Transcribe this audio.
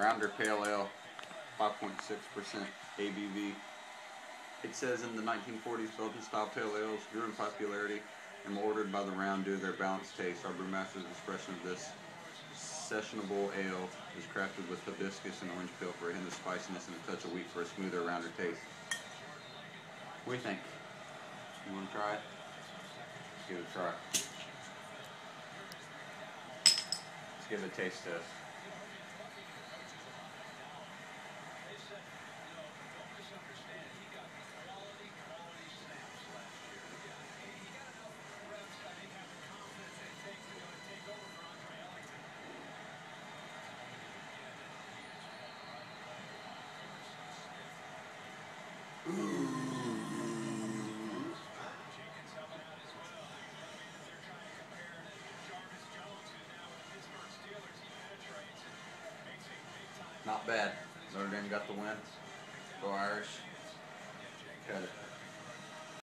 Rounder Pale Ale, 5.6% ABV. It says in the 1940s, Belgian-style pale ales grew in popularity and were ordered by the round due to their balanced taste. Our brewmaster's expression of this sessionable ale is crafted with hibiscus and orange peel for a hint of spiciness and a touch of wheat for a smoother, rounder taste. What do you think? You want to try it? Let's give it a try. Let's give it a taste test. Not bad. Notre Dame got the win. Go Irish. Cut it.